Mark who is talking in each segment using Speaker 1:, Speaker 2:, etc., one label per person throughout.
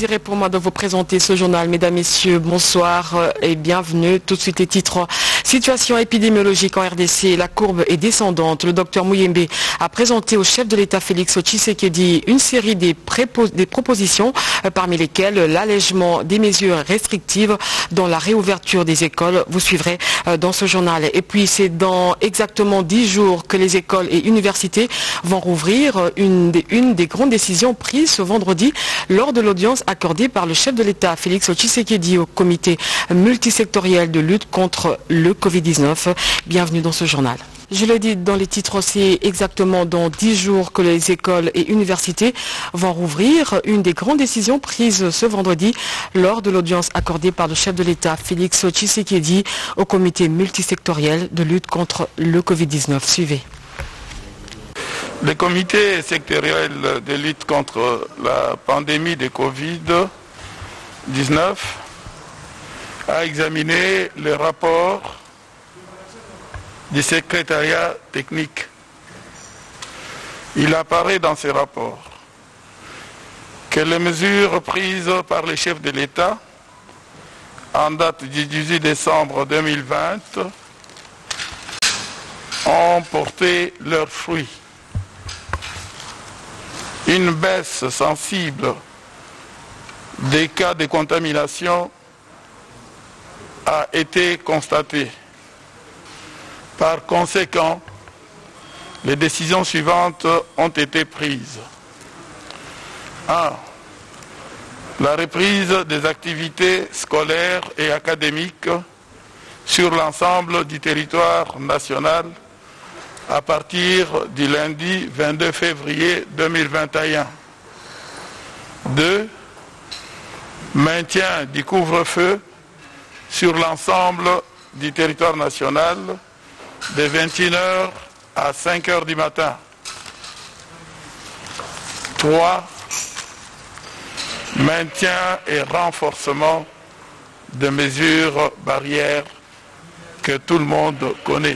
Speaker 1: plaisir est pour moi de vous présenter ce journal. Mesdames, Messieurs, bonsoir et bienvenue. Tout de suite les titres. Situation épidémiologique en RDC, la courbe est descendante. Le docteur Muyembe a présenté au chef de l'État Félix Tshisekedi une série des propositions, parmi lesquelles l'allègement des mesures restrictives dans la réouverture des écoles. Vous suivrez dans ce journal. Et puis c'est dans exactement 10 jours que les écoles et universités vont rouvrir, une des grandes décisions prises ce vendredi lors de l'audience accordée par le chef de l'État Félix Tshisekedi au comité multisectoriel de lutte contre le Covid-19. Bienvenue dans ce journal. Je l'ai dit dans les titres, c'est exactement dans 10 jours que les écoles et universités vont rouvrir. Une des grandes décisions prises ce vendredi lors de l'audience accordée par le chef de l'État Félix Tshisekedi au comité multisectoriel de lutte contre le Covid-19. Suivez.
Speaker 2: Le comité sectoriel de lutte contre la pandémie de Covid-19 a examiné le rapport du secrétariat technique. Il apparaît dans ce rapport que les mesures prises par les chefs de l'État en date du 18 décembre 2020 ont porté leurs fruits. Une baisse sensible des cas de contamination a été constatée. Par conséquent, les décisions suivantes ont été prises. 1. La reprise des activités scolaires et académiques sur l'ensemble du territoire national à partir du lundi 22 février 2021. 2. Maintien du couvre-feu sur l'ensemble du territoire national de 21h à 5h du matin. 3. Maintien et renforcement des mesures barrières que tout le monde connaît.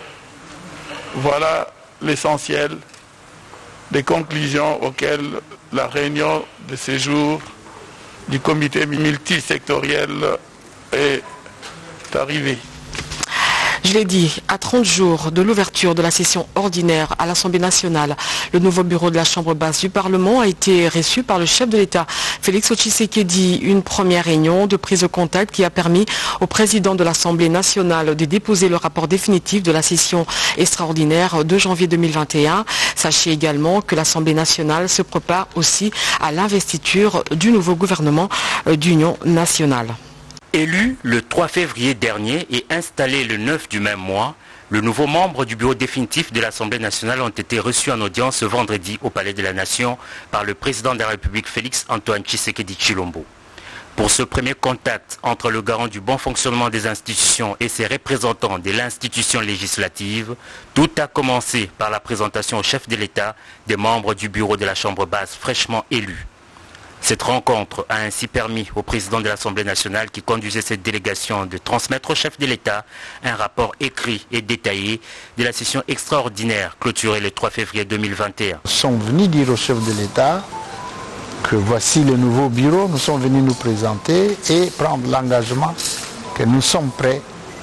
Speaker 2: Voilà l'essentiel des conclusions auxquelles la réunion de ce jour du comité multisectoriel est arrivée.
Speaker 1: Je l'ai dit, à 30 jours de l'ouverture de la session ordinaire à l'Assemblée nationale, le nouveau bureau de la Chambre basse du Parlement a été reçu par le chef de l'État, Félix Tshisekedi. Une première réunion de prise de contact qui a permis au président de l'Assemblée nationale de déposer le rapport définitif de la session extraordinaire de janvier 2021. Sachez également que l'Assemblée nationale se prépare aussi à l'investiture du nouveau gouvernement d'union nationale.
Speaker 3: Élu le 3 février dernier et installé le 9 du même mois, le nouveau membre du bureau définitif de l'Assemblée nationale ont été reçus en audience ce vendredi au Palais de la Nation par le président de la République Félix Antoine Tshisekedi Tshilombo. Pour ce premier contact entre le garant du bon fonctionnement des institutions et ses représentants de l'institution législative, tout a commencé par la présentation au chef de l'État des membres du bureau de la Chambre basse fraîchement élus. Cette rencontre a ainsi permis au président de l'Assemblée nationale qui conduisait cette délégation de transmettre au chef de l'État un rapport écrit et détaillé de la session extraordinaire clôturée le 3 février 2021.
Speaker 4: Nous sommes venus dire au chef de l'État que voici le nouveau bureau, nous sommes venus nous présenter et prendre l'engagement que nous sommes prêts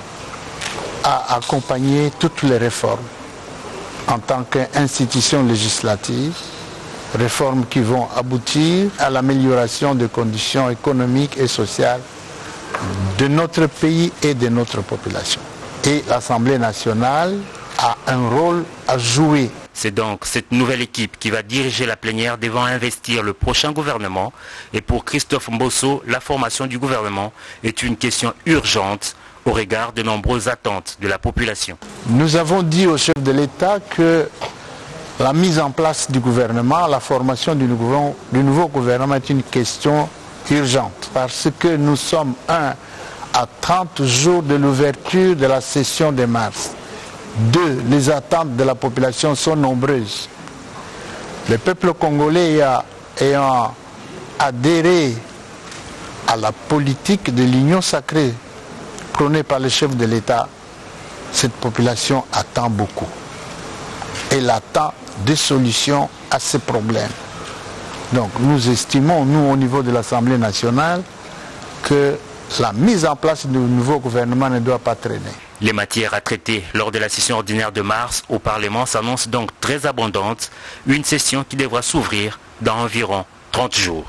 Speaker 4: à accompagner toutes les réformes en tant qu'institution législative. Réformes qui vont aboutir à l'amélioration des conditions économiques et sociales de notre pays et de notre population. Et l'Assemblée nationale a un rôle à jouer.
Speaker 3: C'est donc cette nouvelle équipe qui va diriger la plénière devant investir le prochain gouvernement. Et pour Christophe Mbosso, la formation du gouvernement est une question urgente au regard de nombreuses attentes de la population.
Speaker 4: Nous avons dit au chef de l'État que la mise en place du gouvernement, la formation du nouveau gouvernement est une question urgente parce que nous sommes à 30 jours de l'ouverture de la session de mars. 2. Les attentes de la population sont nombreuses. Le peuple congolais ayant adhéré à la politique de l'union sacrée prônée par le chef de l'État, cette population attend beaucoup. Elle attend des solutions à ces problèmes. Donc nous estimons, nous au niveau de l'Assemblée nationale, que la mise en place du nouveau gouvernement ne doit pas traîner.
Speaker 3: Les matières à traiter lors de la session ordinaire de mars au Parlement s'annoncent donc très abondantes, une session qui devra s'ouvrir dans environ 30 jours.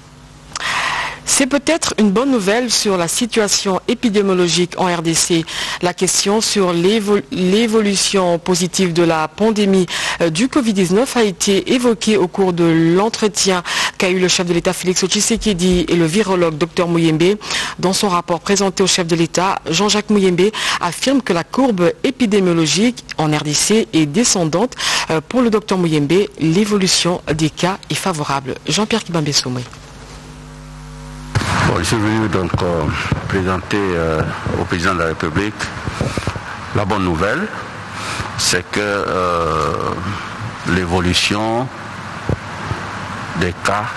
Speaker 1: C'est peut-être une bonne nouvelle sur la situation épidémiologique en RDC. La question sur l'évolution positive de la pandémie du Covid-19 a été évoquée au cours de l'entretien qu'a eu le chef de l'État Félix Tshisekedi et le virologue Dr Muyembe. Dans son rapport présenté au chef de l'État, Jean-Jacques Muyembe affirme que la courbe épidémiologique en RDC est descendante. Pour le Dr Muyembe, l'évolution des cas est favorable. Jean-Pierre Kibambe-Soumé.
Speaker 5: Bon, je suis venu donc présenter au président de la République la bonne nouvelle, c'est que l'évolution des cas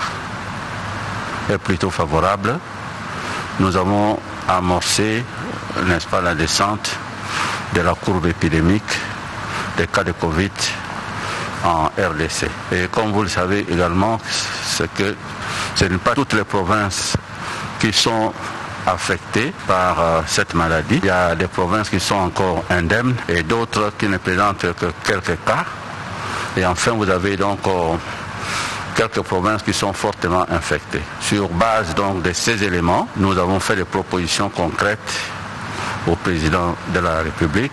Speaker 5: est plutôt favorable. Nous avons amorcé, n'est-ce pas, la descente de la courbe épidémique des cas de Covid en RDC. Et comme vous le savez également, c'est que ce n'est pas toutes les provinces qui sont affectés par cette maladie. Il y a des provinces qui sont encore indemnes et d'autres qui ne présentent que quelques cas. Et enfin, vous avez donc quelques provinces qui sont fortement infectées. Sur base donc de ces éléments, nous avons fait des propositions concrètes au président de la République.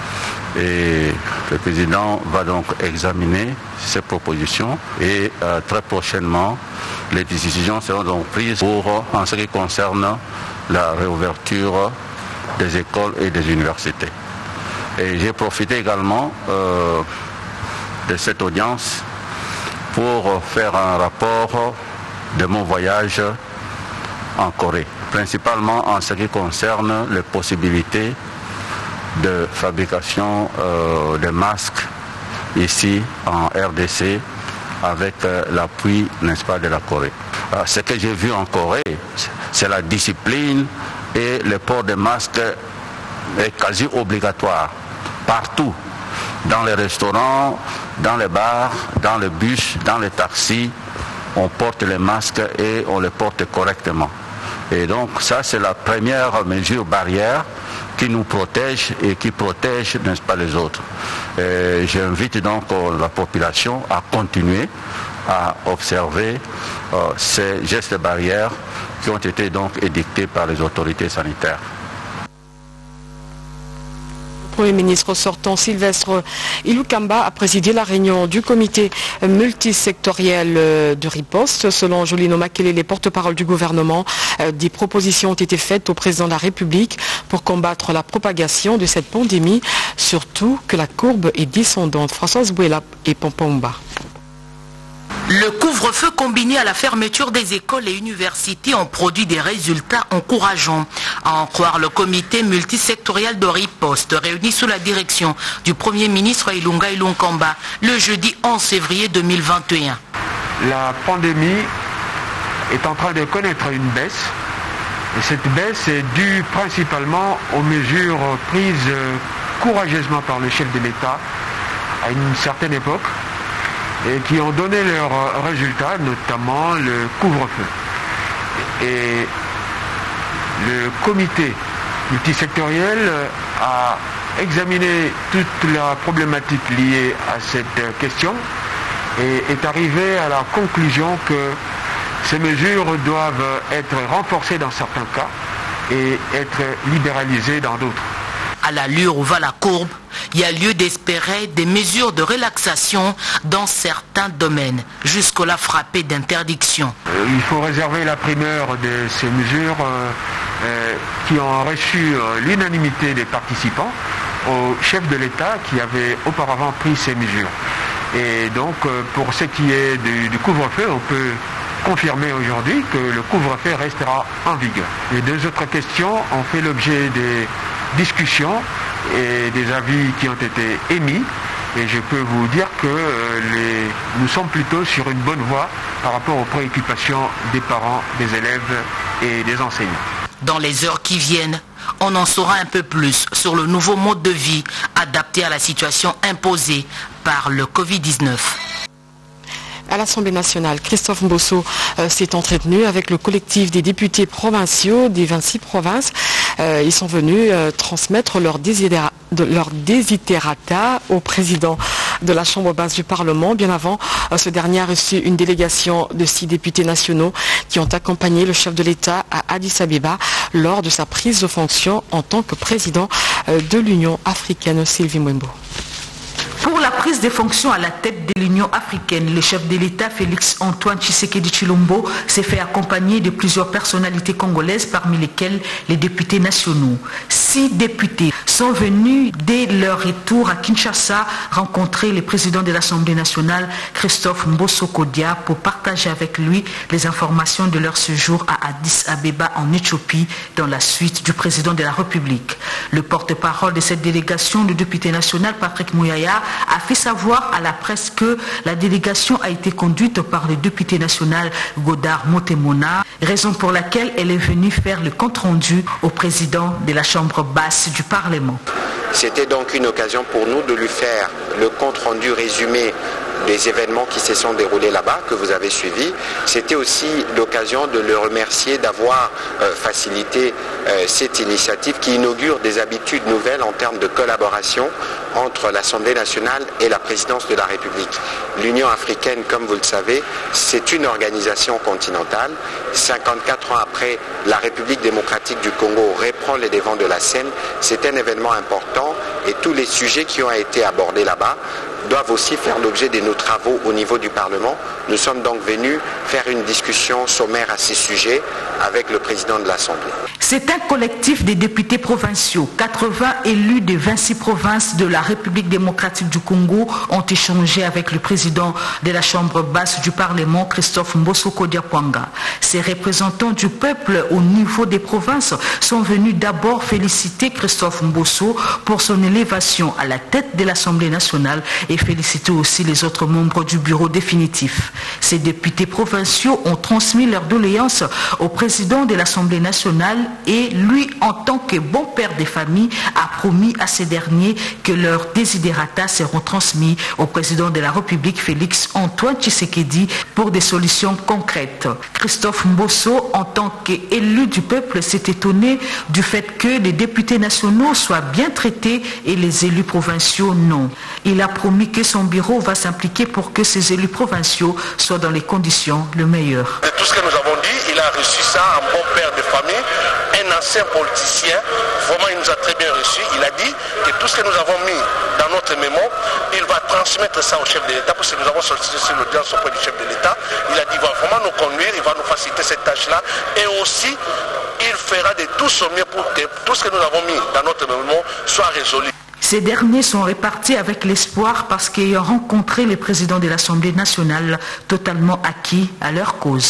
Speaker 5: Et le président va donc examiner ces propositions et très prochainement, les décisions seront donc prises en ce qui concerne la réouverture des écoles et des universités. Et j'ai profité également de cette audience pour faire un rapport de mon voyage en Corée, principalement en ce qui concerne les possibilités de fabrication de masques ici en RDC avec l'appui, n'est-ce pas, de la Corée. Ce que j'ai vu en Corée, c'est la discipline et le port de masques est quasi obligatoire partout, dans les restaurants, dans les bars, dans les bus, dans les taxis, on porte les masques et on les porte correctement. Et donc ça, c'est la première mesure barrière qui nous protège et qui protège, n'est-ce pas, les autres. J'invite donc la population à continuer à observer ces gestes barrières qui ont été donc édictés par les autorités sanitaires.
Speaker 1: Le Premier ministre sortant Sylvestre Ilukamba a présidé la réunion du comité multisectoriel de riposte. Selon Jolino Makele, les porte-parole du gouvernement, des propositions ont été faites au président de la République pour combattre la propagation de cette pandémie, surtout que la courbe est descendante. Françoise Bouela et Pompomba.
Speaker 6: Le couvre-feu combiné à la fermeture des écoles et universités ont produit des résultats encourageants. À en croire le comité multisectoriel de riposte réuni sous la direction du Premier ministre Ilunga Ilunkamba le jeudi 11 février 2021.
Speaker 7: La pandémie est en train de connaître une baisse. Et cette baisse est due principalement aux mesures prises courageusement par le chef de l'État à une certaine époque, et qui ont donné leurs résultats, notamment le couvre-feu. Et le comité multisectoriel a examiné toute la problématique liée à cette question et est arrivé à la conclusion que ces mesures doivent être renforcées dans certains cas et être libéralisées dans d'autres.
Speaker 6: À l'allure où va la courbe, il y a lieu d'espérer des mesures de relaxation dans certains domaines, jusqu'à frapper d'interdiction.
Speaker 7: Il faut réserver la primeur de ces mesures qui ont reçu l'unanimité des participants au chef de l'État qui avait auparavant pris ces mesures. Et donc, pour ce qui est du couvre-feu, on peut confirmer aujourd'hui que le couvre-feu restera en vigueur. Les deux autres questions ont fait l'objet des discussions et des avis qui ont été émis. Et je peux vous dire que nous sommes plutôt sur une bonne voie par rapport aux préoccupations des parents, des élèves et des enseignants.
Speaker 6: Dans les heures qui viennent, on en saura un peu plus sur le nouveau mode de vie adapté à la situation imposée par le Covid-19.
Speaker 1: À l'Assemblée nationale, Christophe Mbosso s'est entretenu avec le collectif des députés provinciaux des 26 provinces. Ils sont venus transmettre leur desiderata au président de la Chambre basse du Parlement. Bien avant, ce dernier a reçu une délégation de 6 députés nationaux qui ont accompagné le chef de l'État à Addis Abeba lors de sa prise de fonction en tant que président de l'Union africaine. Sylvie Mwembo.
Speaker 6: Pour la prise des fonctions à la tête de l'Union africaine, le chef de l'État Félix Antoine Tshisekedi Tshilombo s'est fait accompagner de plusieurs personnalités congolaises, parmi lesquelles les députés nationaux. 6 députés sont venus dès leur retour à Kinshasa rencontrer le président de l'Assemblée nationale, Christophe Mbosso Kodia, pour partager avec lui les informations de leur séjour à Addis Abeba en Éthiopie dans la suite du président de la République. Le porte-parole de cette délégation, le député national Patrick Mouyaya, a fait savoir à la presse que la délégation a été conduite par le député national Godard Motemona, raison pour laquelle elle est venue faire le compte-rendu au président de la Chambre basse du Parlement.
Speaker 8: C'était donc une occasion pour nous de lui faire le compte-rendu résumé des événements qui se sont déroulés là-bas, que vous avez suivis. C'était aussi l'occasion de le remercier d'avoir facilité cette initiative qui inaugure des habitudes nouvelles en termes de collaboration entre l'Assemblée nationale et la présidence de la République. L'Union africaine, comme vous le savez, c'est une organisation continentale. 54 ans après, la République démocratique du Congo reprend les devants de la scène. C'est un événement important et tous les sujets qui ont été abordés là-bas doivent aussi faire l'objet de nos travaux au niveau du Parlement. Nous sommes donc venus faire une discussion sommaire à ces sujets avec le président de l'Assemblée.
Speaker 6: C'est un collectif des députés provinciaux. 80 élus des 26 provinces de la République démocratique du Congo ont échangé avec le président de la Chambre basse du Parlement, Christophe Mbosso Kodia Pwanga. Ces représentants du peuple au niveau des provinces sont venus d'abord féliciter Christophe Mbosso pour son élévation à la tête de l'Assemblée nationale et féliciter aussi les autres membres du bureau définitif. Ces députés provinciaux ont transmis leurs doléances au président de l'Assemblée nationale et lui, en tant que bon père des familles, a promis à ces derniers que leurs desiderata seront transmis au président de la République, Félix Antoine Tshisekedi, pour des solutions concrètes. Christophe Mbosso, en tant qu'élu du peuple, s'est étonné du fait que les députés nationaux soient bien traités et les élus provinciaux non. Il a promis que son bureau va s'impliquer pour que ces élus provinciaux soient dans les conditions les meilleures.
Speaker 9: De tout ce que nous avons dit, il a reçu ça, un bon père de famille, un ancien politicien, vraiment il nous a très bien reçus. Il a dit que tout ce que nous avons mis dans notre mémo, il va transmettre ça au chef de l'État, parce que nous avons sollicité sur l'audience auprès du chef de l'État. Il a dit qu'il va vraiment nous conduire, il va nous faciliter cette tâche-là, et aussi il fera de tout son mieux pour que tout ce que nous avons mis dans notre mémo soit résolu.
Speaker 6: Ces derniers sont répartis avec l'espoir parce qu'ils ont rencontré le président de l'Assemblée nationale totalement acquis à leur cause.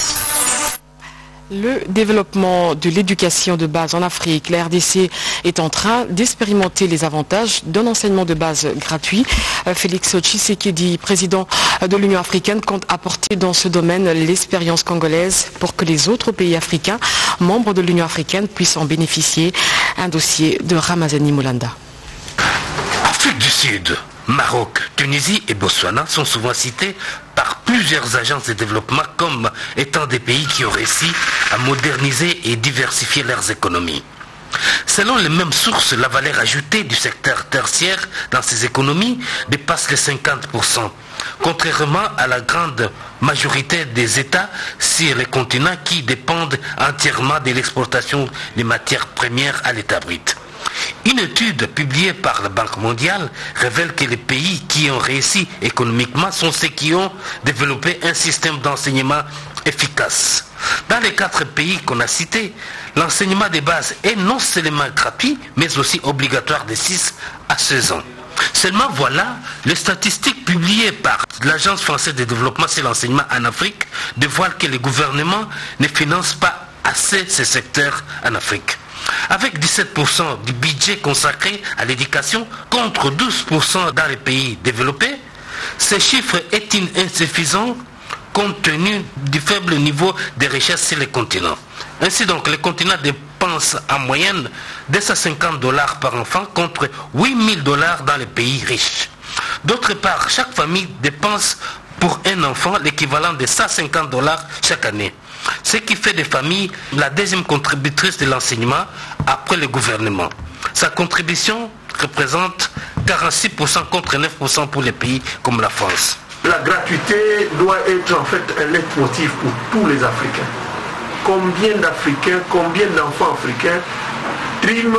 Speaker 1: Le développement de l'éducation de base en Afrique, la RDC est en train d'expérimenter les avantages d'un enseignement de base gratuit. Félix Tshisekedi, président de l'Union africaine, compte apporter dans ce domaine l'expérience congolaise pour que les autres pays africains, membres de l'Union africaine, puissent en bénéficier. Un dossier de Ramazani Moulanda.
Speaker 10: Afrique du Sud, Maroc, Tunisie et Botswana sont souvent cités par plusieurs agences de développement comme étant des pays qui ont réussi à moderniser et diversifier leurs économies. Selon les mêmes sources, la valeur ajoutée du secteur tertiaire dans ces économies dépasse les 50%, contrairement à la grande majorité des États sur les continents qui dépendent entièrement de l'exportation des matières premières à l'état brut. Une étude publiée par la Banque mondiale révèle que les pays qui ont réussi économiquement sont ceux qui ont développé un système d'enseignement efficace. Dans les 4 pays qu'on a cités, l'enseignement de base est non seulement gratuit, mais aussi obligatoire de 6 à 16 ans. Seulement voilà, les statistiques publiées par l'Agence française de développement sur l'enseignement en Afrique dévoilent que le gouvernement ne finance pas assez ce secteur en Afrique. Avec 17% du budget consacré à l'éducation contre 12% dans les pays développés, ce chiffre est insuffisant compte tenu du faible niveau de richesse sur les continents. Ainsi donc, le continent dépense en moyenne $250 par enfant contre $8 000 dans les pays riches. D'autre part, chaque famille dépense pour un enfant l'équivalent de 150 $ chaque année. Ce qui fait des familles la deuxième contributrice de l'enseignement après le gouvernement. Sa contribution représente 46% contre 9% pour les pays comme la France.
Speaker 11: La gratuité doit être en fait un leitmotiv pour tous les Africains. Combien d'Africains, combien d'enfants africains triment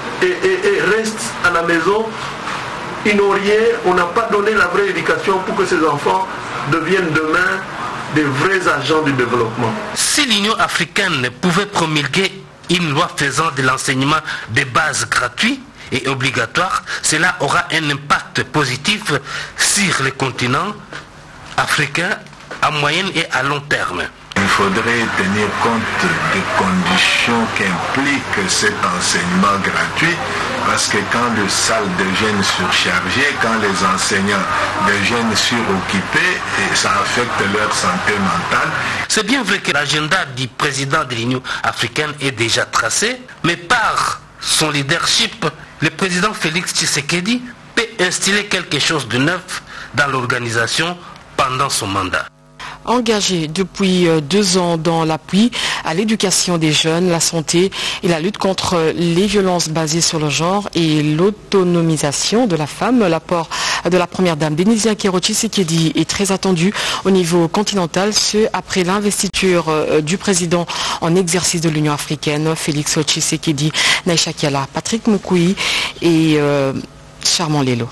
Speaker 11: et restent à la maison, ils n'ont rien, on n'a pas donné la vraie éducation pour que ces enfants deviennent demain des vrais agents du développement.
Speaker 10: Si l'Union africaine pouvait promulguer une loi faisant de l'enseignement de base gratuit et obligatoire, cela aura un impact positif sur le continent africain à moyen et à long terme.
Speaker 12: Il faudrait tenir compte des conditions qu'implique cet enseignement gratuit, parce que quand les salles deviennent surchargées, quand les enseignants deviennent suroccupés, ça affecte leur santé mentale.
Speaker 10: C'est bien vrai que l'agenda du président de l'Union africaine est déjà tracé, mais par son leadership, le président Félix Tshisekedi peut instiller quelque chose de neuf dans l'organisation pendant son mandat.
Speaker 1: Engagé depuis 2 ans dans l'appui à l'éducation des jeunes, la santé et la lutte contre les violences basées sur le genre et l'autonomisation de la femme, l'apport de la première dame Denise Nyakero Tshisekedi est très attendu au niveau continental, ce après l'investiture du président en exercice de l'Union africaine, Félix Tshisekedi, Naïcha Kiala, Patrick Moukoui et Charmant Lelo.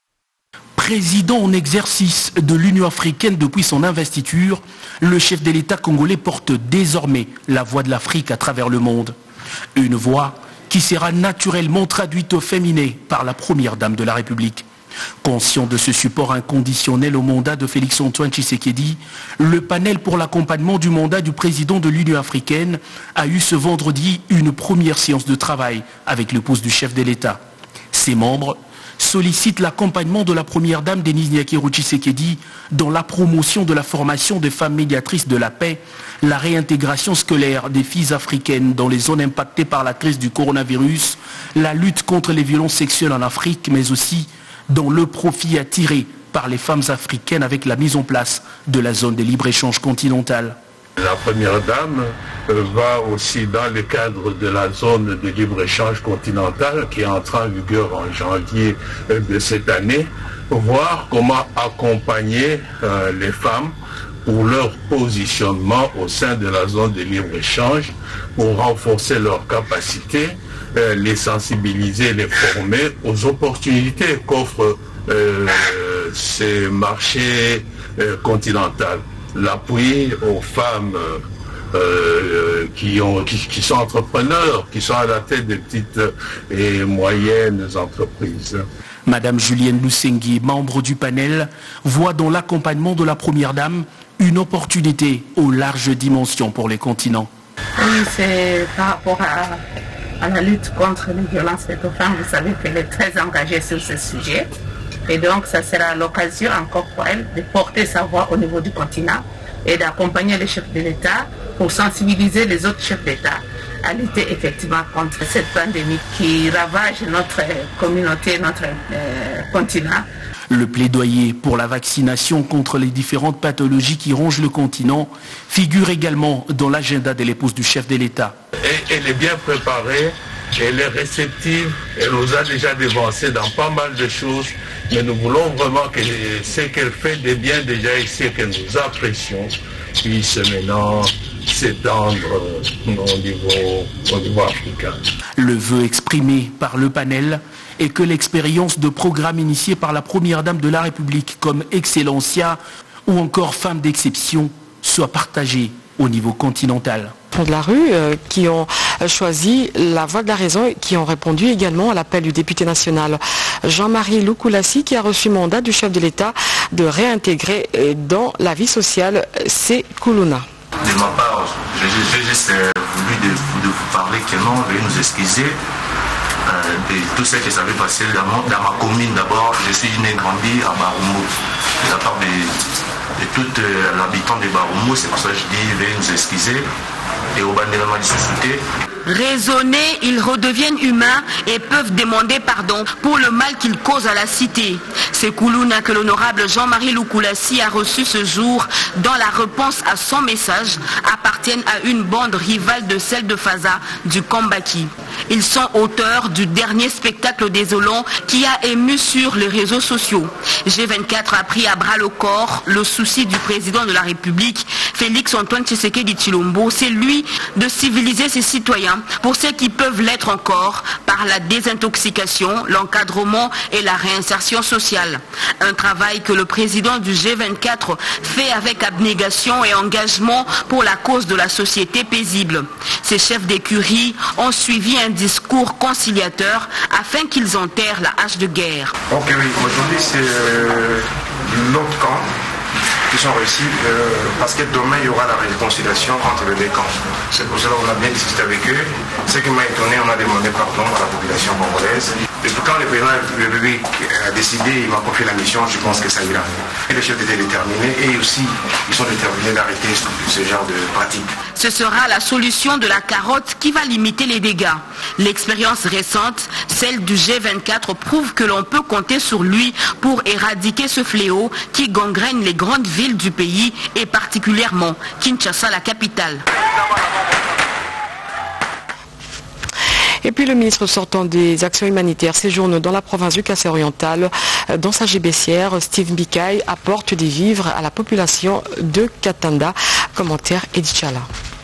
Speaker 13: Président en exercice de l'Union africaine depuis son investiture, le chef de l'État congolais porte désormais la voix de l'Afrique à travers le monde. Une voix qui sera naturellement traduite au féminin par la première dame de la République. Conscient de ce support inconditionnel au mandat de Félix-Antoine Tshisekedi, le panel pour l'accompagnement du mandat du président de l'Union africaine a eu ce vendredi une première séance de travail avec l'épouse du chef de l'État. Ses membres sollicite l'accompagnement de la première dame Denise Nyakero Tshisekedi dans la promotion de la formation des femmes médiatrices de la paix, la réintégration scolaire des filles africaines dans les zones impactées par la crise du coronavirus, la lutte contre les violences sexuelles en Afrique, mais aussi dans le profit à tirer par les femmes africaines avec la mise en place de la zone de libre-échange continentale.
Speaker 2: La première dame va aussi dans le cadre de la zone de libre-échange continentale qui est entrée en vigueur en janvier de cette année, voir comment accompagner les femmes pour leur positionnement au sein de la zone de libre-échange, pour renforcer leurs capacités, les sensibiliser, les former aux opportunités qu'offrent ces marchés continentaux. L'appui aux femmes qui sont entrepreneurs, qui sont à la tête des petites et moyennes entreprises.
Speaker 13: Madame Julienne Lusengui, membre du panel, voit dans l'accompagnement de la première dame une opportunité aux larges dimensions pour les continents.
Speaker 14: Oui, c'est par rapport à la lutte contre les violences faites aux femmes. Vous savez qu'elle est très engagée sur ce sujet. Et donc, ça sera l'occasion encore pour elle de porter sa voix au niveau du continent et d'accompagner les chefs de l'État pour sensibiliser les autres chefs d'État à lutter effectivement contre cette pandémie qui ravage notre communauté, notre continent.
Speaker 13: Le plaidoyer pour la vaccination contre les différentes pathologies qui rongent le continent figure également dans l'agenda de l'épouse du chef de l'État.
Speaker 2: Elle est bien préparée, elle est réceptive, elle nous a déjà dévancé dans pas mal de choses, mais nous voulons vraiment que ce qu'elle fait de bien déjà ici, que nous apprécions, puisse maintenant s'étendre au niveau africain.
Speaker 13: Le vœu exprimé par le panel est que l'expérience de programmes initiés par la première dame de la République comme Excellencia ou encore Femme d'exception soit partagée au niveau continental.
Speaker 1: De la rue qui ont choisi la voie de la raison et qui ont répondu également à l'appel du député national Jean-Marie Lukulassi qui a reçu mandat du chef de l'État de réintégrer dans la vie sociale ces Koulouna.
Speaker 15: De ma part, j'ai juste voulu de vous parler clairement, veuillez nous excuser de tout ce qui s'avait passé dans ma commune. D'abord, je suis né et grandi à Baroumou. De la part de tout l'habitant de Baroumou, c'est pour ça que je dis veuillez nous excuser. Et au bandélement de société.
Speaker 6: Raisonnés, ils redeviennent humains et peuvent demander pardon pour le mal qu'ils causent à la cité. Ces Koulouna que l'honorable Jean-Marie Loukoulassi a reçu ce jour dans la réponse à son message appartiennent à une bande rivale de celle de Faza du Kambaki. Ils sont auteurs du dernier spectacle désolant qui a ému sur les réseaux sociaux. G24 a pris à bras le corps le souci du président de la République, Félix Antoine Tshisekedi Tshilombo. C'est lui de civiliser ses citoyens pour ceux qui peuvent l'être encore par la désintoxication, l'encadrement et la réinsertion sociale. Un travail que le président du G24 fait avec abnégation et engagement pour la cause de la société paisible. Ces chefs d'écurie ont suivi un discours conciliateur afin qu'ils enterrent la hache de guerre.
Speaker 16: Ok, oui, aujourd'hui c'est l'autre camp qui sont réussis parce que demain il y aura la réconciliation entre les deux camps. C'est pour cela qu'on a bien discuté avec eux. Ce qui m'a étonné, on a demandé pardon à la population congolaise. Et puis quand le président de la République a décidé, il m'a confié la mission, je pense que ça ira. Et les chefs étaient déterminés et aussi ils sont déterminés d'arrêter ce genre de pratique.
Speaker 6: Ce sera la solution de la carotte qui va limiter les dégâts. L'expérience récente, celle du G24, prouve que l'on peut compter sur lui pour éradiquer ce fléau qui gangrène les grandes villes du pays et particulièrement Kinshasa, la capitale.
Speaker 1: Et puis le ministre sortant des Actions humanitaires séjourne dans la province du Kassai-Oriental. Dans sa gébéssière, Steve Mbikaï apporte des vivres à la population de Katanda. Commentaire Edith Chala.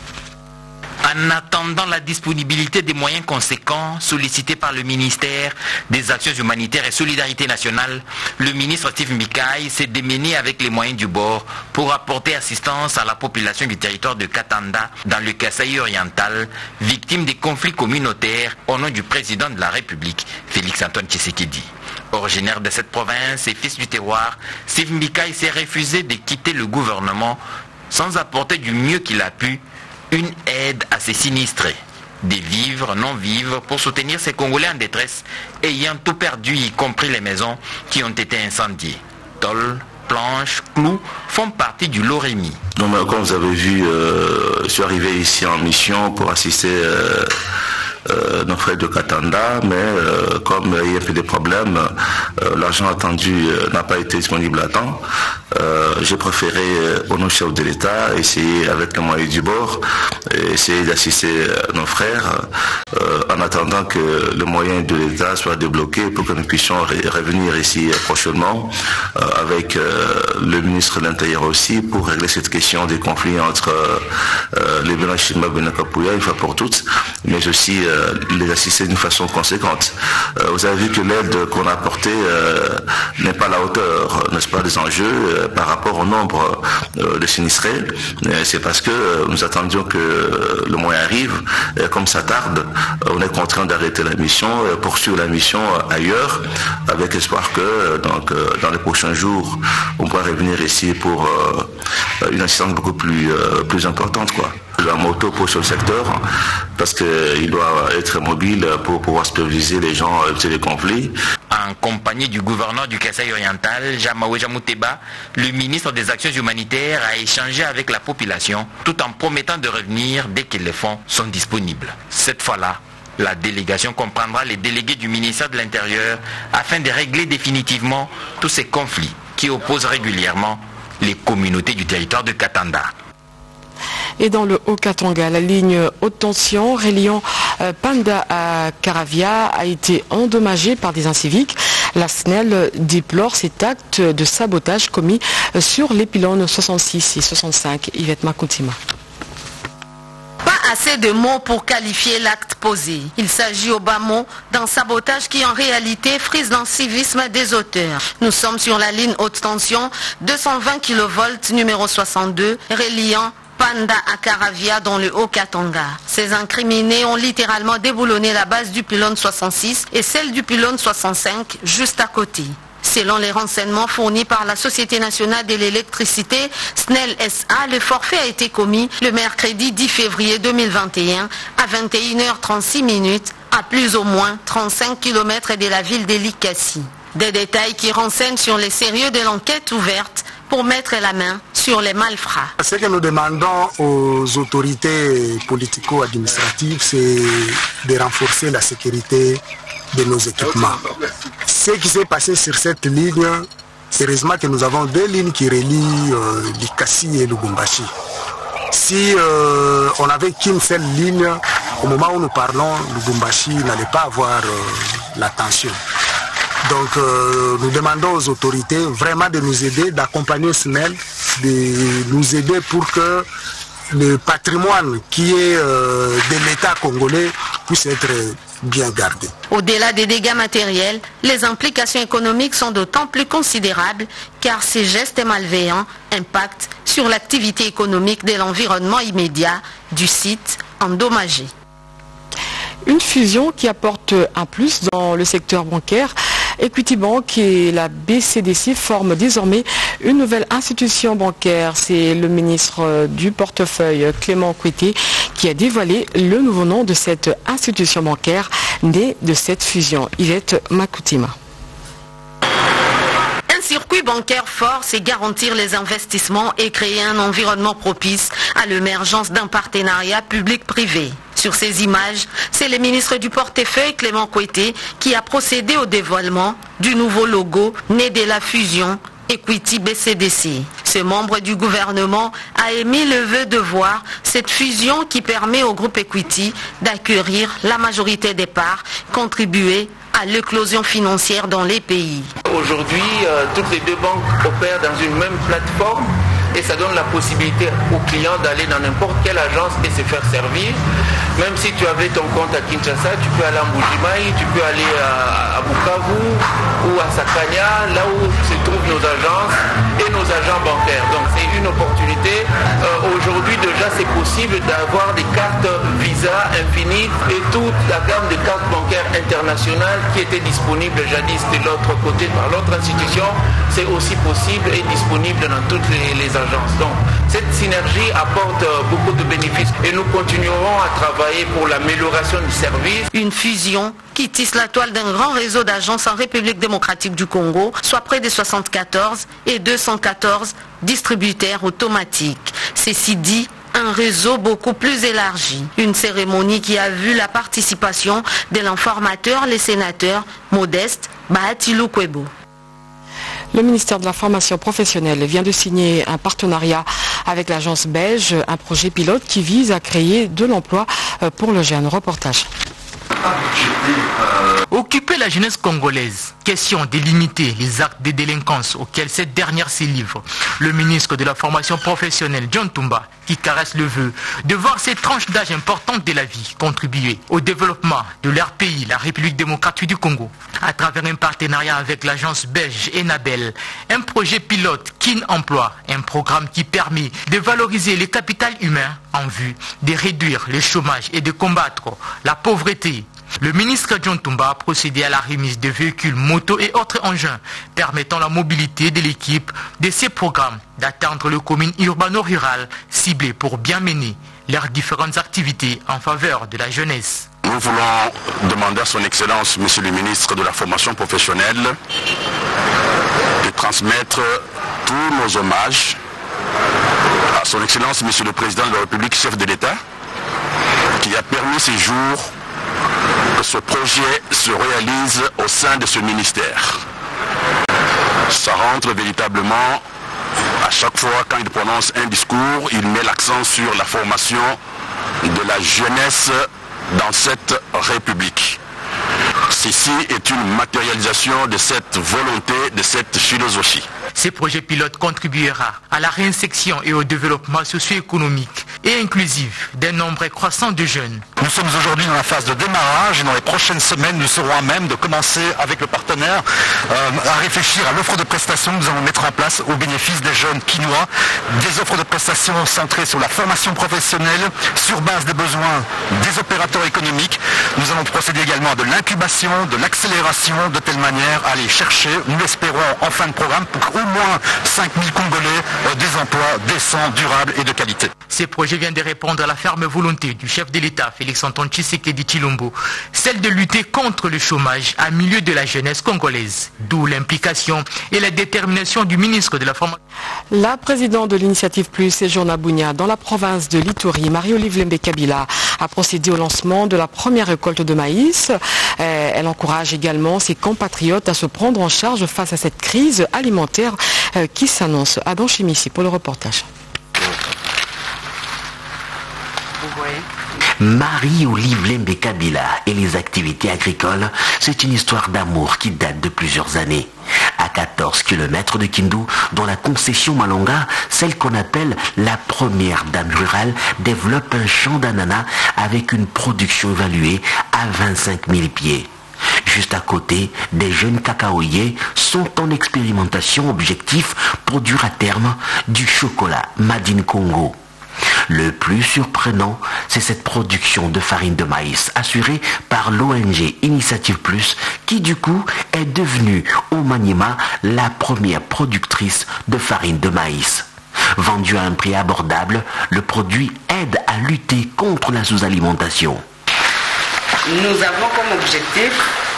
Speaker 17: En attendant la disponibilité des moyens conséquents sollicités par le ministère des Actions humanitaires et Solidarité nationale, le ministre Steve Mbikaï s'est démené avec les moyens du bord pour apporter assistance à la population du territoire de Katanda dans le Kasaï oriental, victime des conflits communautaires au nom du président de la République, Félix Antoine Tshisekedi. Originaire de cette province et fils du terroir, Steve Mbikaï s'est refusé de quitter le gouvernement sans apporter du mieux qu'il a pu une aide à ces sinistrés, des vivres, non-vivres, pour soutenir ces Congolais en détresse, ayant tout perdu, y compris les maisons qui ont été incendiées. Tôles, planches, clous font partie du lot remis.
Speaker 18: Donc, comme vous avez vu, je suis arrivé ici en mission pour assister nos frères de Katanda, mais comme il y a eu des problèmes, l'argent attendu n'a pas été disponible à temps. J'ai préféré, au nom du chef de l'État, essayer avec les moyens du bord, essayer d'assister nos frères en attendant que le moyen de l'État soit débloqué pour que nous puissions revenir ici prochainement avec le ministre de l'Intérieur aussi pour régler cette question des conflits entre les Benachima et Benakapouya une fois pour toutes, mais aussi les assister d'une façon conséquente. Vous avez vu que l'aide qu'on a apportée n'est pas à la hauteur, n'est-ce pas, des enjeux par rapport au nombre de sinistrés. C'est parce que nous attendions que le moyen arrive, et comme ça tarde, on est contraint d'arrêter la mission, poursuivre la mission ailleurs, avec espoir que donc, dans les prochains jours, on pourra revenir ici pour une assistance beaucoup plus importante, quoi. La moto pour ce secteur, parce qu'il doit être mobile pour pouvoir superviser les gens éviter les conflits.
Speaker 17: En compagnie du gouverneur du Kasaï oriental, Jamawe Jamouteba, le ministre des Actions humanitaires a échangé avec la population tout en promettant de revenir dès que les fonds sont disponibles. Cette fois-là, la délégation comprendra les délégués du ministère de l'Intérieur afin de régler définitivement tous ces conflits qui opposent régulièrement les communautés du territoire de Katanda.
Speaker 1: Et dans le Haut-Katanga, la ligne haute tension reliant Panda à Caravia a été endommagée par des inciviques. La SNEL déplore cet acte de sabotage commis sur les pylônes 66 et 65. Yvette Makoutima.
Speaker 6: Pas assez de mots pour qualifier l'acte posé. Il s'agit au bas mot d'un sabotage qui en réalité frise l'incivisme des auteurs. Nous sommes sur la ligne haute tension 220 kV numéro 62 reliant Panda à Caravia dans le Haut-Katanga. Ces incriminés ont littéralement déboulonné la base du pylône 66 et celle du pylône 65 juste à côté. Selon les renseignements fournis par la Société nationale de l'électricité, SNEL SA, le forfait a été commis le mercredi 10 février 2021 à 21h36 à plus ou moins 35 km de la ville de Likasi. Des détails qui renseignent sur les sérieux de l'enquête ouverte pour mettre la main sur les malfrats.
Speaker 19: Ce que nous demandons aux autorités politico-administratives, c'est de renforcer la sécurité de nos équipements. Ce qui s'est passé sur cette ligne, heureusement que nous avons 2 lignes qui relient Likasi et Lubumbashi. Si on n'avait qu'une seule ligne, au moment où nous parlons, Lubumbashi n'allait pas avoir la tension. Donc nous demandons aux autorités vraiment de nous aider, d'accompagner SNEL, de nous aider pour que le patrimoine qui est de l'État congolais puisse être bien gardé.
Speaker 6: Au-delà des dégâts matériels, les implications économiques sont d'autant plus considérables car ces gestes malveillants impactent sur l'activité économique de l'environnement immédiat du site endommagé.
Speaker 1: Une fusion qui apporte un plus dans le secteur bancaire. Equity Bank et la BCDC forment désormais une nouvelle institution bancaire. C'est le ministre du portefeuille Clément Kouété qui a dévoilé le nouveau nom de cette institution bancaire née de cette fusion. Yvette Makoutima.
Speaker 6: Un circuit bancaire fort, c'est garantir les investissements et créer un environnement propice à l'émergence d'un partenariat public-privé. Sur ces images, c'est le ministre du portefeuille Clément Kouété qui a procédé au dévoilement du nouveau logo né de la fusion Equity BCDC. Ce membre du gouvernement a émis le vœu de voir cette fusion qui permet au groupe Equity d'acquérir la majorité des parts, contribuer à l'éclosion financière dans les pays.
Speaker 20: Aujourd'hui, toutes les 2 banques opèrent dans une même plateforme et ça donne la possibilité aux clients d'aller dans n'importe quelle agence et se faire servir. Même si tu avais ton compte à Kinshasa, tu peux aller à Mbujimayi, tu peux aller à Bukavu ou à Sakanya, là où se trouvent nos agences et nos agents bancaires. Donc c'est une opportunité. Aujourd'hui déjà c'est possible d'avoir des cartes Visa infinies et toute la gamme de cartes bancaires internationales qui étaient disponibles jadis de l'autre côté par l'autre institution. C'est aussi possible et disponible dans toutes les agences. Donc cette synergie apporte beaucoup de bénéfices et nous continuerons à travailler pour l'amélioration du service.
Speaker 6: Une fusion qui tisse la toile d'un grand réseau d'agences en République démocratique du Congo, soit près de 74 et 214 distributeurs automatiques. Ceci dit, un réseau beaucoup plus élargi. Une cérémonie qui a vu la participation de l'informateur, les sénateurs Modeste Bahatilou Kwebo.
Speaker 1: Le ministère de la formation professionnelle vient de signer un partenariat avec l'agence belge, un projet pilote qui vise à créer de l'emploi pour le jeune. Reportage.
Speaker 13: Occuper la jeunesse congolaise, question de limiter les actes de délinquance auxquels cette dernière se livre. Le ministre de la formation professionnelle, John Tumba, qui caresse le vœu de voir ces tranches d'âge importantes de la vie contribuer au développement de leur pays, la République démocratique du Congo, à travers un partenariat avec l'agence belge Enabel, un projet pilote Kin Emploi, un programme qui permet de valoriser le capital humain en vue de réduire le chômage et de combattre la pauvreté. Le ministre John Tumba a procédé à la remise de véhicules, motos et autres engins permettant la mobilité de l'équipe de ces programmes d'atteindre les communes urbano-rurales ciblées pour bien mener leurs différentes activités en faveur de la jeunesse.
Speaker 21: Nous voulons demander à son Excellence, Monsieur le ministre de la formation professionnelle, de transmettre tous nos hommages à son Excellence, Monsieur le Président de la République, chef de l'État, qui a permis ces jours que ce projet se réalise au sein de ce ministère. Ça rentre véritablement, à chaque fois quand il prononce un discours, il met l'accent sur la formation de la jeunesse dans cette République. Ceci est une matérialisation de cette volonté, de cette philosophie.
Speaker 13: Ces projets pilotes contribuera à la réinsertion et au développement socio-économique et inclusif d'un nombre croissant de jeunes.
Speaker 22: Nous sommes aujourd'hui dans la phase de démarrage et dans les prochaines semaines, nous serons à même de commencer avec le partenaire à réfléchir à l'offre de prestations que nous allons mettre en place au bénéfice des jeunes quinois. Des offres de prestations centrées sur la formation professionnelle, sur base des besoins des opérateurs économiques. Nous allons procéder également à de l'incubation, de l'accélération, de telle manière à aller chercher, nous l'espérons en fin de programme, pour au moins 5000 Congolais des emplois décents, durables et de qualité.
Speaker 13: Ces projets viennent de répondre à la ferme volonté du chef de l'État, Félix-Antoine Tshisekedi Tshilombo, celle de lutter contre le chômage à milieu de la jeunesse congolaise, d'où l'implication et la détermination du ministre de la Formation.
Speaker 1: La présidente de l'Initiative Plus, Séjourna Bounia, dans la province de Lituri, Marie-Olive Lembe Kabila, a procédé au lancement de la première récolte de maïs. Elle encourage également ses compatriotes à se prendre en charge face à cette crise alimentaire qui s'annonce. Adam Chimissi pour le reportage.
Speaker 3: Marie-Olive Lembe Kabila et les activités agricoles, c'est une histoire d'amour qui date de plusieurs années. À 14 km de Kindu, dans la concession Malonga, celle qu'on appelle la première dame rurale développe un champ d'ananas avec une production évaluée à 25 000 pieds. Juste à côté, des jeunes cacaoyers sont en expérimentation objectif produire à terme du chocolat Made in Congo. Le plus surprenant, c'est cette production de farine de maïs assurée par l'ONG Initiative Plus qui du coup est devenue au Maniema la première productrice de farine de maïs. Vendu à un prix abordable, le produit aide à lutter contre la sous-alimentation.
Speaker 4: Nous avons comme objectif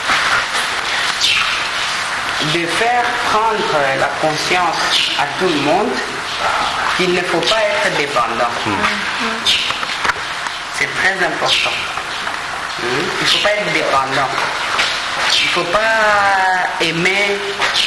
Speaker 4: de faire prendre la conscience à tout le monde qu'il ne faut pas être dépendant. C'est très important. Il ne faut pas être dépendant. Il ne faut pas aimer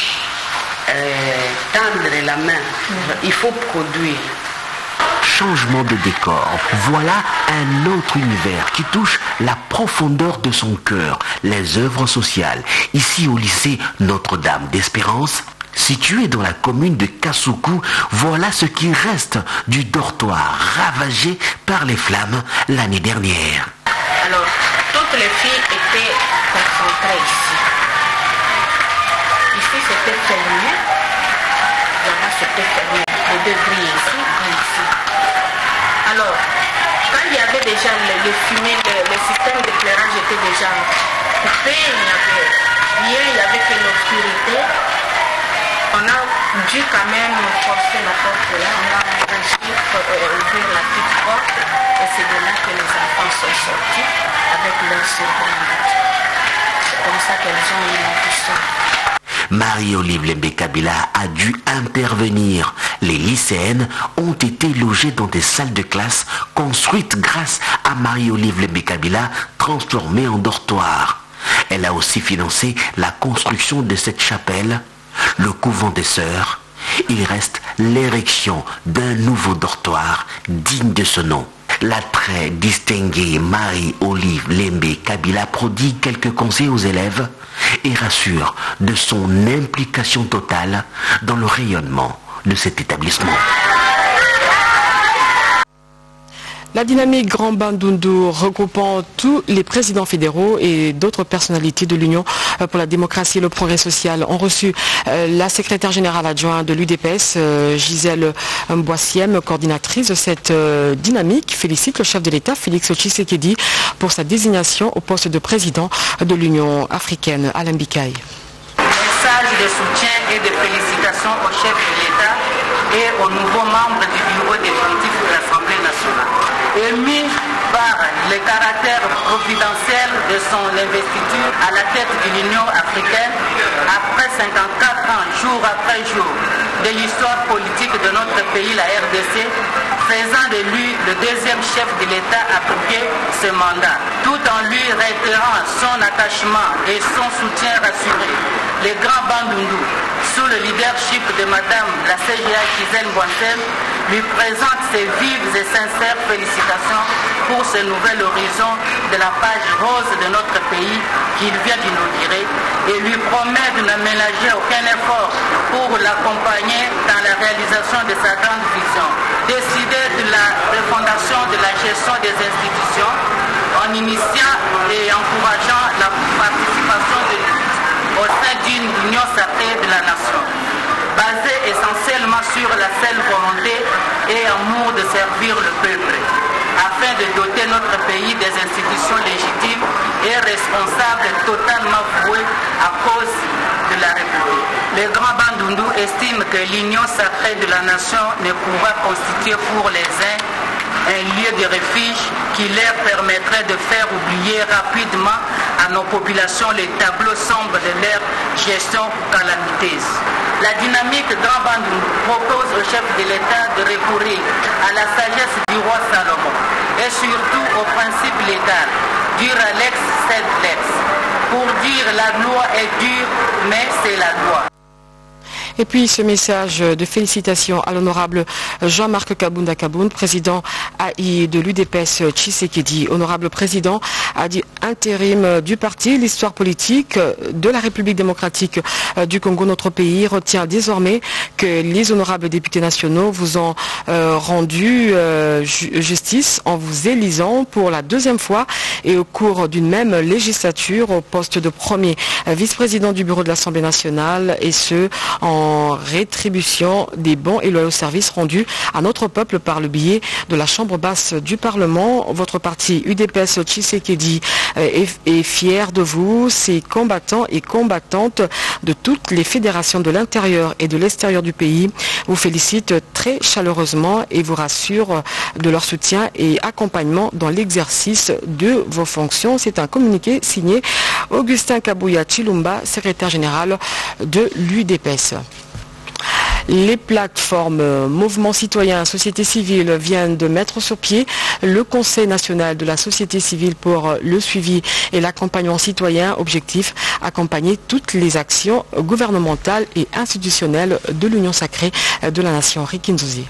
Speaker 4: tendre la main. Il faut produire.
Speaker 3: Changement de décor, voilà un autre univers qui touche la profondeur de son cœur, les œuvres sociales. Ici au lycée Notre-Dame d'Espérance, situé dans la commune de Kasuku, voilà ce qui reste du dortoir ravagé par les flammes l'année dernière.
Speaker 14: Alors, toutes les filles étaient concentrées ici. Ici, c'était fermé. Là-bas, c'était fermé. Les deux grilles ici, ici. Alors, quand il y avait déjà le fumée, le système d'éclairage était déjà coupé, il n'y avait rien, il n'y avait que l'obscurité. On a dû quand même forcer la porte là, on a réussi à ouvrir la petite porte et c'est de là que les enfants sont sortis avec leur surveillance. C'est comme ça qu'elles ont eu la vision.
Speaker 3: Marie-Olive Lembe Kabila a dû intervenir. Les lycéennes ont été logées dans des salles de classe construites grâce à Marie-Olive Lembe Kabila, transformées en dortoir. Elle a aussi financé la construction de cette chapelle, le couvent des sœurs. Il reste l'érection d'un nouveau dortoir digne de ce nom. La très distinguée Marie-Olive Lembe Kabila prodigue quelques conseils aux élèves et rassure de son implication totale dans le rayonnement de cet établissement.
Speaker 1: La dynamique Grand Bandundu regroupant tous les présidents fédéraux et d'autres personnalités de l'Union pour la démocratie et le progrès social ont reçu la secrétaire générale adjointe de l'UDPS, Gisèle Boissiem, coordinatrice de cette dynamique, félicite le chef de l'État, Félix Tshisekedi, pour sa désignation au poste de président de l'Union africaine. Alain Bikaï.
Speaker 4: Message de soutien et de félicitations au chef de l'État et aux nouveaux membres du bureau définitif de l'Assemblée nationale. Émis par le caractère providentiel de son investiture à la tête de l'Union africaine, après 54 ans, jour après jour, de l'histoire politique de notre pays, la RDC, faisant de lui le deuxième chef de l'État à occuper ce mandat, tout en lui réitérant son attachement et son soutien rassuré. Le Grand Bandundu, sous le leadership de Madame la CGA Gisèle Boissiem, lui présente ses vives et sincères félicitations pour ce nouvel horizon de la page rose de notre pays qu'il vient d'inaugurer et lui promet de ne ménager aucun effort pour l'accompagner dans la réalisation de sa grande vision. Décider de la refondation de la gestion des institutions en initiant et encourageant la participation de tous au sein d'une union sacrée de la nation, basée essentiellement sur la seule volonté et amour de servir le peuple, afin de doter notre pays des institutions légitimes et responsables totalement vouées à cause de la République. Le Grand Bandundu estime que l'union sacrée de la nation ne pourra constituer pour les uns un lieu de refuge qui leur permettrait de faire oublier rapidement à nos populations les tableaux sombres de leur gestion calamiteuse. La dynamique Grand Bandundu propose au chef de l'État de recourir à la sagesse du roi Salomon et surtout au principe légal du Lex sed lex, pour dire la loi est dure, mais c'est la loi.
Speaker 1: Et puis ce message de félicitations à l'honorable Jean-Marc Kabunda Kaboun, président AI de l'UDPS Tshisekedi. Honorable président a dit intérim du parti, l'histoire politique de la République démocratique du Congo, notre pays, retient désormais que les honorables députés nationaux vous ont rendu justice en vous élisant pour la deuxième fois et au cours d'une même législature au poste de premier vice-président du bureau de l'Assemblée nationale, et ce en rétribution des bons et loyaux services rendus à notre peuple par le biais de la Chambre basse du Parlement. Votre parti UDPS Tshisekedi est fier de vous, ses combattants et combattantes de toutes les fédérations de l'intérieur et de l'extérieur du pays vous félicite très chaleureusement et vous rassure de leur soutien et accompagnement dans l'exercice de vos fonctions. C'est un communiqué signé Augustin Kabouya Chilumba, secrétaire général de l'UDPS. Les plateformes Mouvement Citoyen, Société Civile viennent de mettre sur pied le Conseil national de la société civile pour le suivi et l'accompagnement citoyen. Objectif, accompagner toutes les actions gouvernementales et institutionnelles de l'Union sacrée de la nation. Ricky Nzouzi.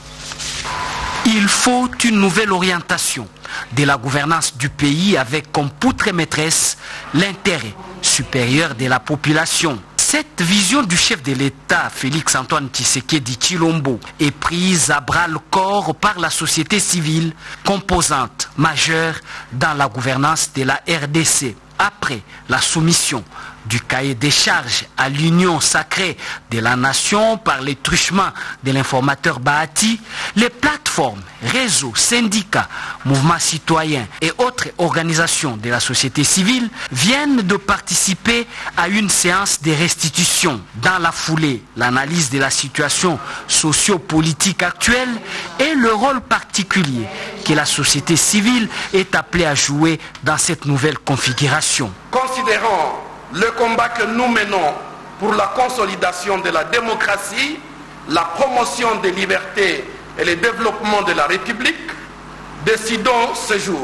Speaker 13: Il faut une nouvelle orientation de la gouvernance du pays avec comme poutre maîtresse l'intérêt supérieur de la population. Cette vision du chef de l'État, Félix-Antoine Tshisekedi Tshilombo, est prise à bras-le-corps par la société civile, composante majeure dans la gouvernance de la RDC. Après la soumission du cahier des charges à l'union sacrée de la nation par les truchements de l'informateur Bahati, les plateformes, réseaux, syndicats, mouvements citoyens et autres organisations de la société civile viennent de participer à une séance de restitution. Dans la foulée, l'analyse de la situation socio-politique actuelle et le rôle particulier que la société civile est appelée à jouer dans cette nouvelle configuration.
Speaker 5: Considérant le combat que nous menons pour la consolidation de la démocratie, la promotion des libertés et le développement de la République, décidons ce jour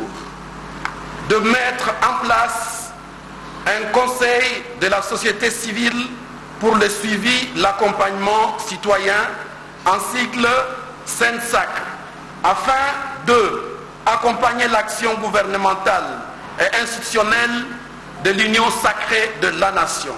Speaker 5: de mettre en place un conseil de la société civile pour le suivi, l'accompagnement citoyen en cycle Saint-Sacre, afin de accompagner l'action gouvernementale et institutionnelle de l'union sacrée de la nation,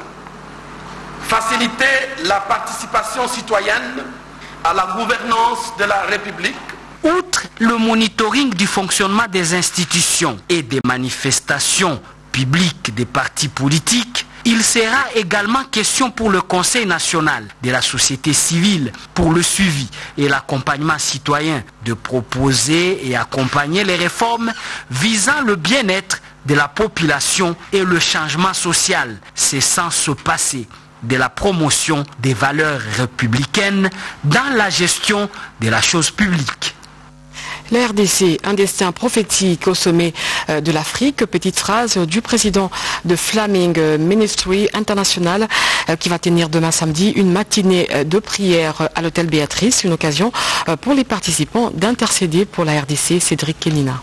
Speaker 5: faciliter la participation citoyenne à la gouvernance de la République.
Speaker 13: Outre le monitoring du fonctionnement des institutions et des manifestations publiques des partis politiques, il sera également question pour le Conseil national de la société civile pour le suivi et l'accompagnement citoyen de proposer et accompagner les réformes visant le bien-être de la population et le changement social, c'est sans se passer de la promotion des valeurs républicaines dans la gestion de la chose publique.
Speaker 1: La RDC, un destin prophétique au sommet de l'Afrique. Petite phrase du président de Flaming Ministry International qui va tenir demain samedi une matinée de prière à l'hôtel Béatrice. Une occasion pour les participants d'intercéder pour la RDC. Cédric Kenina.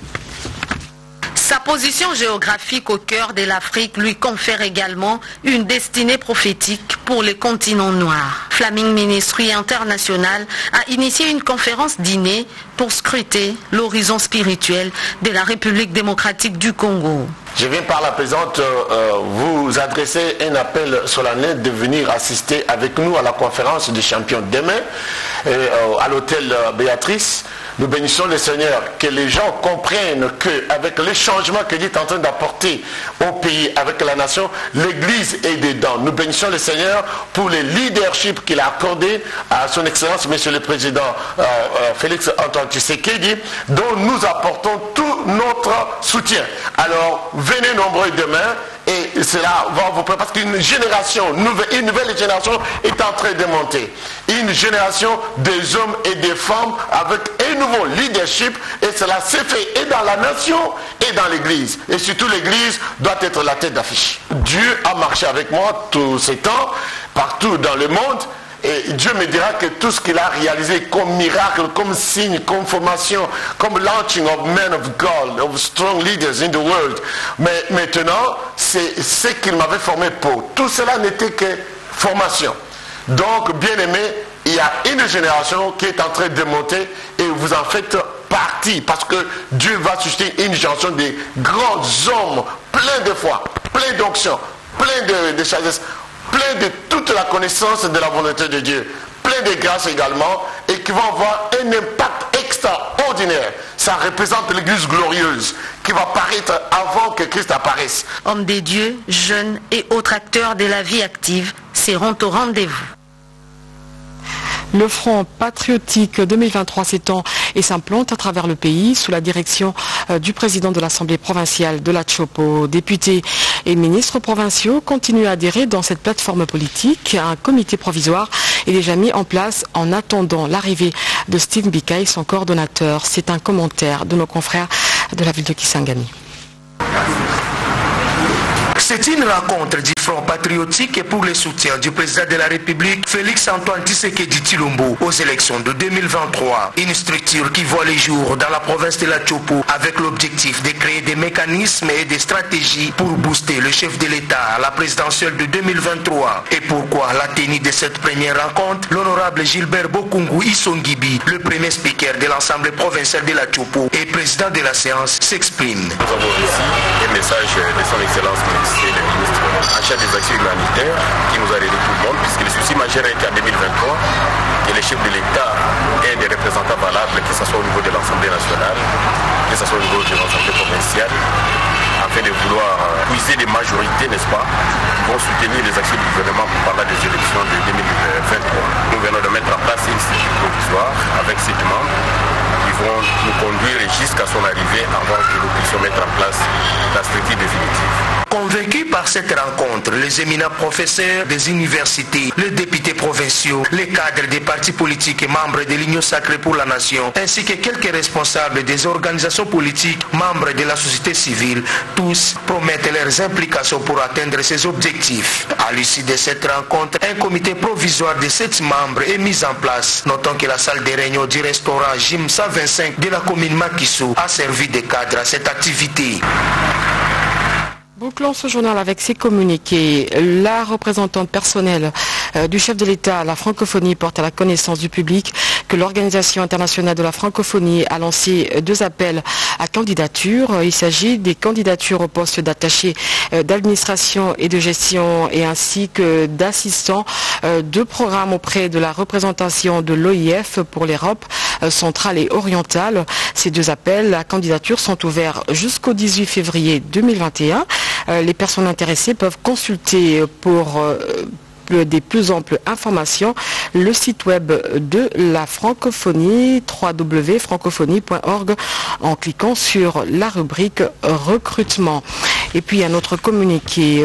Speaker 6: Sa position géographique au cœur de l'Afrique lui confère également une destinée prophétique pour le continent noir. Flaming Ministry International a initié une conférence dîner pour scruter l'horizon spirituel de la République démocratique du Congo.
Speaker 7: Je viens par la présente vous adresser un appel solennel de venir assister avec nous à la conférence des champions demain à l'hôtel Béatrice. Nous bénissons le Seigneur, que les gens comprennent qu'avec les changements qu'il est en train d'apporter au pays, avec la nation, l'Église est dedans. Nous bénissons le Seigneur pour le leadership qu'il a accordé à son Excellence, Monsieur le Président Félix-Antoine Tshisekedi, dont nous apportons tout notre soutien. Alors, venez nombreux demain. Et cela va vous préparer parce qu'une génération, une nouvelle génération est en train de monter. Une génération des hommes et des femmes avec un nouveau leadership, et cela s'est fait et dans la nation et dans l'église. Et surtout l'église doit être la tête d'affiche. Dieu a marché avec moi tous ces temps, partout dans le monde. Et Dieu me dira que tout ce qu'il a réalisé comme miracle, comme signe, comme formation, comme launching of men of God, of strong leaders in the world, mais maintenant, c'est ce qu'il m'avait formé pour. Tout cela n'était que formation. Donc, bien aimé, il y a une génération qui est en train de monter et vous en faites partie parce que Dieu va susciter une génération de grands hommes, pleins de foi, pleins d'onction, pleins de sagesse, pleins de toute la connaissance de la volonté de Dieu, pleins de grâce également et qui vont avoir un impact extraordinaire. Ça représente l'église glorieuse qui va paraître avant que Christ apparaisse.
Speaker 8: Hommes des dieux, jeunes et autres acteurs de la vie active seront au rendez-vous.
Speaker 1: Le Front patriotique 2023 s'étend et s'implante à travers le pays sous la direction du président de l'Assemblée provinciale de la Tchopo. Députés et ministres provinciaux continuent à adhérer dans cette plateforme politique. Un comité provisoire est déjà mis en place en attendant l'arrivée de Steve Mbikaï, son coordonnateur. C'est un commentaire de nos confrères de la ville de Kisangani.
Speaker 9: C'est une rencontre du Front patriotique et pour le soutien du président de la République, Félix-Antoine Tshisekedi Tshilombo, aux élections de 2023. Une structure qui voit les jours dans la province de la Tchopo avec l'objectif de créer des mécanismes et des stratégies pour booster le chef de l'État à la présidentielle de 2023. Et pourquoi la tenue de cette première rencontre? L'honorable Gilbert Bokungu Isongibi, le premier speaker de l'Assemblée provinciale de la Tchopo et président de la séance, s'exprime.
Speaker 23: Nous avons ici un message de son Excellence le ministre en charge des actions humanitaires qui nous a réuni tout le monde puisque le souci majeur est qu'en 2023 que les chefs de l'État aient des représentants valables, que ce soit au niveau de l'Assemblée nationale, que ce soit au niveau de l'Assemblée provinciale, afin de vouloir puiser des majorités, n'est-ce pas, qui vont soutenir les actions du gouvernement pour parler des élections de 2023. Nous venons de mettre en place une structure provisoire avec 7 membres qui vont nous conduire jusqu'à son arrivée avant que nous puissions mettre en place la structure définitive.
Speaker 9: Convaincus par cette rencontre, les éminents professeurs des universités, les députés provinciaux, les cadres des partis politiques et membres de l'Union sacrée pour la nation, ainsi que quelques responsables des organisations politiques, membres de la société civile, tous promettent leurs implications pour atteindre ces objectifs. À l'issue de cette rencontre, un comité provisoire de 7 membres est mis en place. Notons que la salle de réunion du restaurant Jim 125 de la commune Makiso a servi de cadre à cette activité.
Speaker 1: Bouclons ce journal avec ses communiqués. La représentante personnelle du chef de l'État à la francophonie porte à la connaissance du public que l'Organisation internationale de la francophonie a lancé 2 appels à candidature. Il s'agit des candidatures au poste d'attaché d'administration et de gestion et ainsi que d'assistants de programme auprès de la représentation de l'OIF pour l'Europe centrale et orientale. Ces 2 appels à candidature sont ouverts jusqu'au 18 février 2021. Les personnes intéressées peuvent consulter pour des plus amples informations le site web de la francophonie www.francophonie.org en cliquant sur la rubrique recrutement. Et puis un autre communiqué.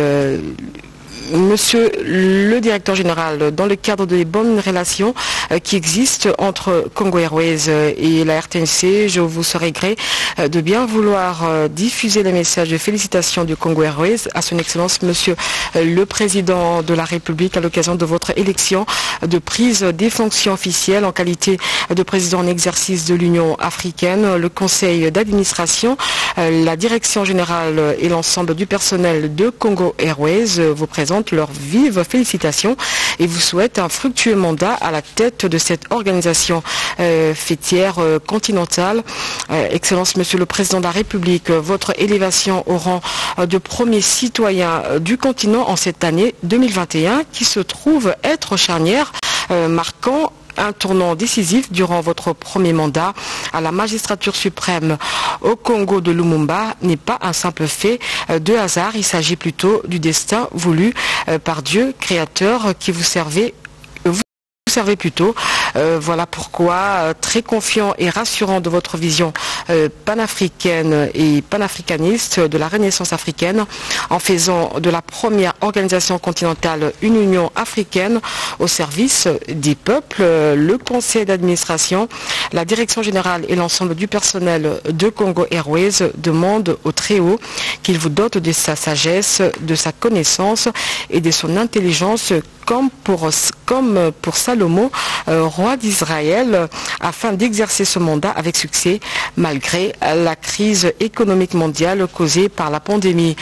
Speaker 1: Monsieur le directeur général, dans le cadre des bonnes relations qui existent entre Congo Airways et la RTNC, je vous serai gré de bien vouloir diffuser les messages de félicitations du Congo Airways à son Excellence Monsieur le Président de la République à l'occasion de votre élection de prise des fonctions officielles en qualité de président en exercice de l'Union africaine. Le conseil d'administration, la direction générale et l'ensemble du personnel de Congo Airways vous présentent leurs vives félicitations et vous souhaitent un fructueux mandat à la tête de cette organisation fêtière continentale. Excellence Monsieur le Président de la République, votre élévation au rang de premier citoyen du continent en cette année 2021 qui se trouve être charnière, marquant un tournant décisif durant votre premier mandat à la magistrature suprême au Congo de Lumumba n'est pas un simple fait de hasard. Il s'agit plutôt du destin voulu par Dieu, créateur, qui vous servez plutôt. Voilà pourquoi, très confiant et rassurant de votre vision panafricaine et panafricaniste de la Renaissance africaine, en faisant de la première organisation continentale une Union africaine au service des peuples, le conseil d'administration, la direction générale et l'ensemble du personnel de Congo Airways demandent au Très-Haut qu'il vous dote de sa sagesse, de sa connaissance et de son intelligence comme pour Salomon, roi d'Israël, afin d'exercer ce mandat avec succès malgré la crise économique mondiale causée par la pandémie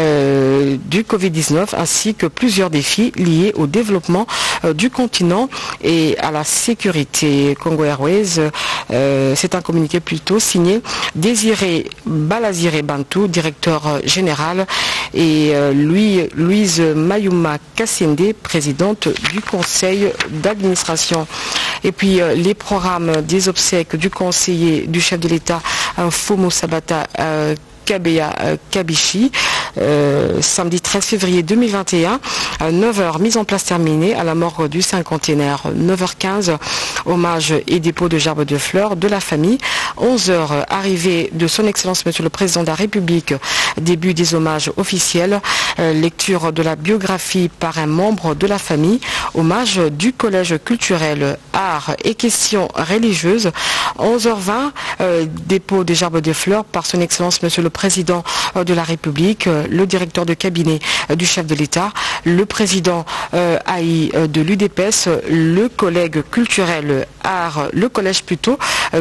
Speaker 1: du Covid-19 ainsi que plusieurs défis liés au développement du continent et à la sécurité. Congo Airways, c'est un communiqué plutôt signé Désiré Balaziré Bantou, directeur général, et Louise Mayuma Kassende, présidente du conseil d'administration. Et puis les programmes des obsèques du conseiller du chef de l'État, Fomo Sabata Kabeya Kabichi, samedi 13 février 2021, 9h, mise en place terminée à la morgue du cinquantenaire. 9h15, hommage et dépôt de gerbes de fleurs de la famille. 11h, arrivée de son Excellence Monsieur le Président de la République, début des hommages officiels, lecture de la biographie par un membre de la famille, hommage du collège culturel, art et questions religieuses. 11h20, dépôt des gerbes de fleurs par son Excellence Monsieur le Président de la République, le directeur de cabinet du chef de l'État, le président AI de l'UDPS, le collègue culturel art, le collège plutôt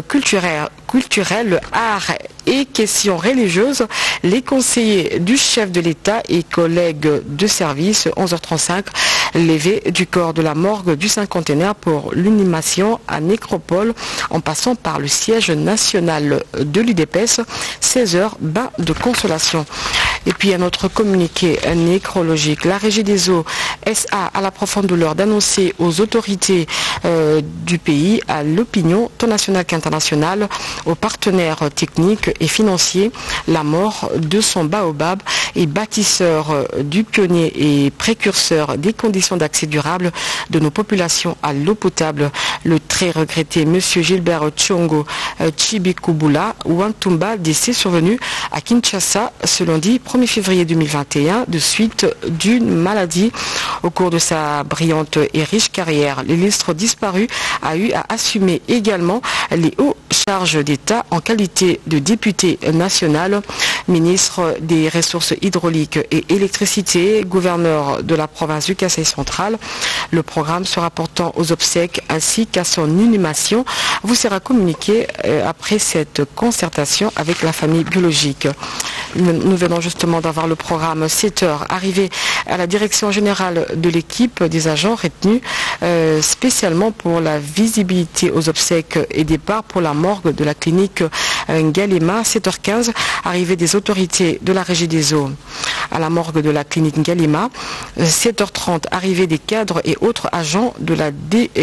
Speaker 1: culturel art et questions religieuses, les conseillers du chef de l'État et collègues de service. 11h35, levée du corps de la morgue du cinquantenaire pour l'inhumation à Nécropole en passant par le siège national de l'UDPS. 16h, bain de consolation. Et puis un autre communiqué nécrologique. La Régie des eaux SA a la profonde douleur d'annoncer aux autorités du pays, à l'opinion tant nationale qu'internationale, aux partenaires techniques et financiers, la mort de son baobab et bâtisseur du pionnier et précurseur des conditions d'accès durable de nos populations à l'eau potable, le très regretté monsieur Gilbert Tchongo Chibikubula Wantumba, décès survenu à Kinshasa ce lundi 1er février 2021 de suite d'une maladie. Au cours de sa brillante et riche carrière, l'illustre disparu a eu à assumer également les hauts charges d'État en qualité de député national, ministre des Ressources hydrauliques et électricité, gouverneur de la province du Kasaï central. Le programme se rapportant aux obsèques ainsi qu'à son inhumation vous sera communiqué après cette concertation avec la famille biologique. Nous venons justement d'avoir le programme 7h, arrivé à la direction générale de l'équipe des agents retenus spécialement pour la visibilité aux obsèques et départ pour la morgue de la clinique Ngalema. 7h15, arrivée des autorités de la Régie des eaux à la morgue de la clinique Ngalema. 7h30, arrivée des cadres et autres agents de la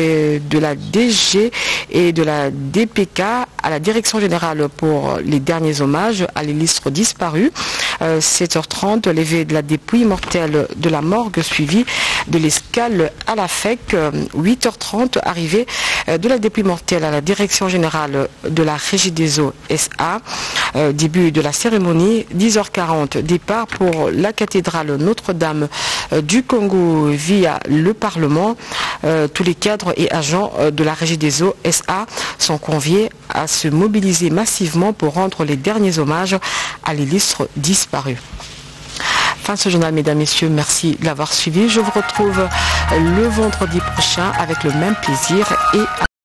Speaker 1: DG et de la DPK à la direction générale pour les derniers hommages à l'illustre disparu. 7h30, levée de la dépouille mortelle de la morgue suivie de l'escale à la FEC. 8h30, arrivée de la dépouille mortelle à la direction générale de la Régie des eaux SA. Début de la cérémonie. 10h40, départ pour la cathédrale Notre-Dame du Congo via le Parlement. Tous les cadres et agents de la Régie des eaux SA sont conviés à se mobiliser massivement pour rendre les derniers hommages à l'illustre disparu. Fin de ce journal, mesdames, messieurs, merci de l'avoir suivi. Je vous retrouve le vendredi prochain avec le même plaisir et